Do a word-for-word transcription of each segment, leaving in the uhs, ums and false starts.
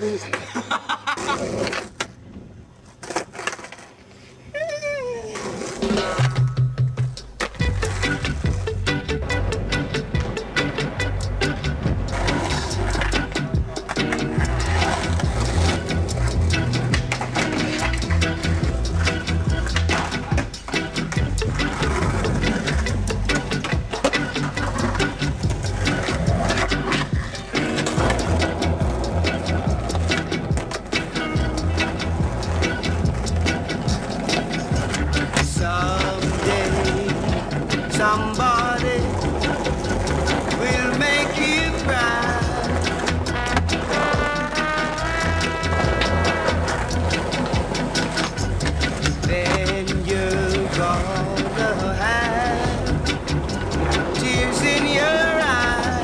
Somebody will make you cry. Then you're gonna have tears in your eyes.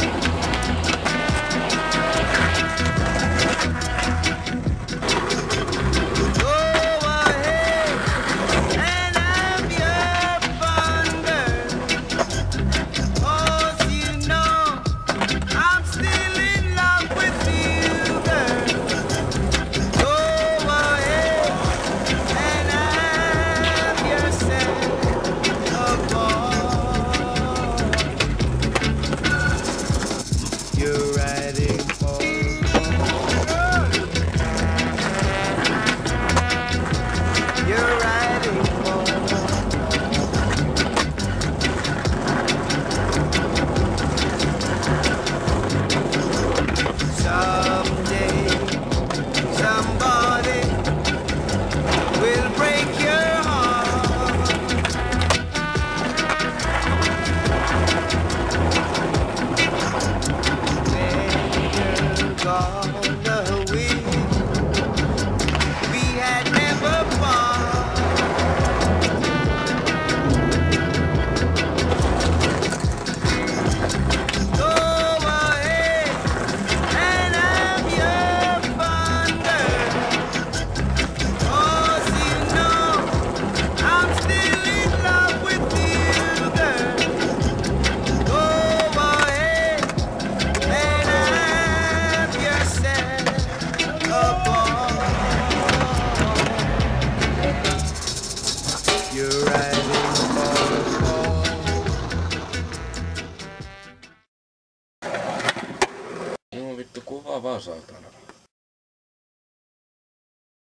Go ahead and have your fun, girl. 'Cause you know I'm still in love with you, girl. Go ahead and have yourself a ball. You're riding for You're riding for Someday, somebody will break your heart. Then you're gone.